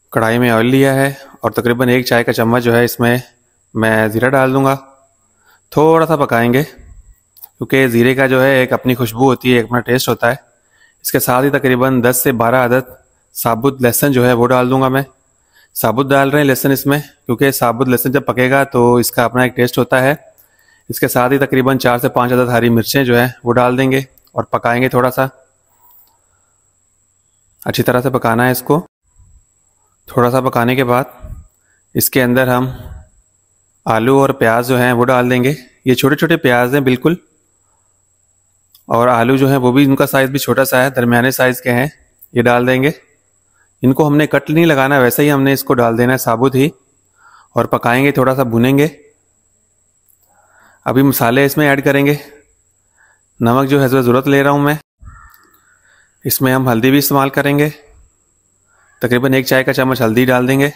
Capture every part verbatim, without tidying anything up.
कढ़ाई में ऑयल लिया है और तकरीबन एक चाय का चम्मच जो है इसमें मैं ज़ीरा डाल दूंगा। थोड़ा सा पकाएंगे क्योंकि ज़ीरे का जो है एक अपनी खुशबू होती है, एक अपना टेस्ट होता है। इसके साथ ही तकरीबन दस से बारह अदद साबुत लहसुन जो है वो डाल दूंगा मैं। साबुत डाल रहे हैं लहसुन इसमें क्योंकि साबुत लहसुन जब पकेगा तो इसका अपना एक टेस्ट होता है। इसके साथ ही तकरीबन चार से पाँच अदद हरी मिर्चें जो है वो डाल देंगे और पकाएंगे। थोड़ा सा अच्छी तरह से पकाना है इसको। थोड़ा सा पकाने के बाद इसके अंदर हम आलू और प्याज जो हैं वो डाल देंगे। ये छोटे छोटे प्याज हैं बिल्कुल, और आलू जो है वो भी इनका साइज़ भी छोटा सा है, दरमियाने साइज़ के हैं। ये डाल देंगे। इनको हमने कट नहीं लगाना, वैसे ही हमने इसको डाल देना है साबुत ही, और पकाएंगे, थोड़ा सा भुनेंगे। अभी मसाले इसमें ऐड करेंगे। नमक जो है ज़रूरत ले रहा हूँ मैं। इसमें हम हल्दी भी इस्तेमाल करेंगे। तकरीबन एक चाय का चम्मच हल्दी डाल देंगे,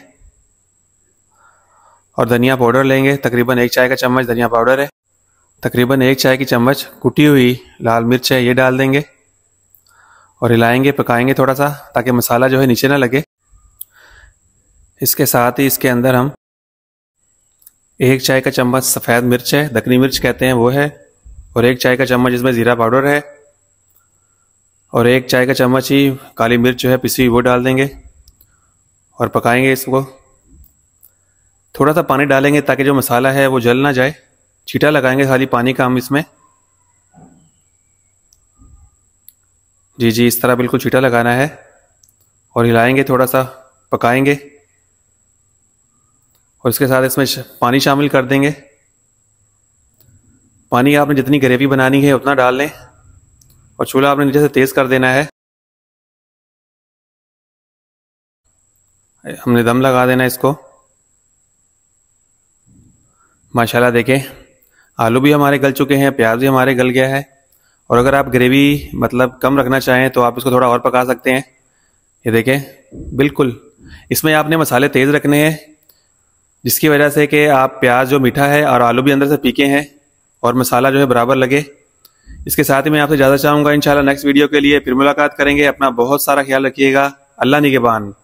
और धनिया पाउडर लेंगे। तकरीबन एक चाय का चम्मच धनिया पाउडर है। तकरीबन एक चाय की चम्मच कुटी हुई लाल मिर्च है, ये डाल देंगे और हिलाएंगे, पकाएंगे थोड़ा सा ताकि मसाला जो है नीचे ना लगे। इसके साथ ही इसके अंदर हम एक चाय का चम्मच सफ़ेद मिर्च है, दखनी मिर्च कहते हैं वो है, और एक चाय का चम्मच इसमें ज़ीरा पाउडर है, और एक चाय का चम्मच ही काली मिर्च जो है पिसी हुई वो डाल देंगे और पकाएंगे इसको। थोड़ा सा पानी डालेंगे ताकि जो मसाला है वो जल ना जाए। छींटा लगाएंगे खाली पानी का हम इसमें। जी जी इस तरह बिल्कुल छींटा लगाना है और हिलाएंगे, थोड़ा सा पकाएंगे, और इसके साथ इसमें पानी शामिल कर देंगे। पानी आपने जितनी ग्रेवी बनानी है उतना डाल लें, और चूल्हा आपने नीचे से तेज़ कर देना है। हमने दम लगा देना है इसको। माशाल्लाह देखें आलू भी हमारे गल चुके हैं, प्याज भी हमारे गल गया है। और अगर आप ग्रेवी मतलब कम रखना चाहें तो आप इसको थोड़ा और पका सकते हैं। ये देखें बिल्कुल इसमें आपने मसाले तेज़ रखने हैं, जिसकी वजह से कि आप प्याज जो मीठा है और आलू भी अंदर से पीके हैं और मसाला जो है बराबर लगे। इसके साथ ही मैं आपसे ज़्यादा चाहूँगा इंशाल्लाह नेक्स्ट वीडियो के लिए फिर मुलाकात करेंगे। अपना बहुत सारा ख्याल रखिएगा। अल्लाह निगहबान।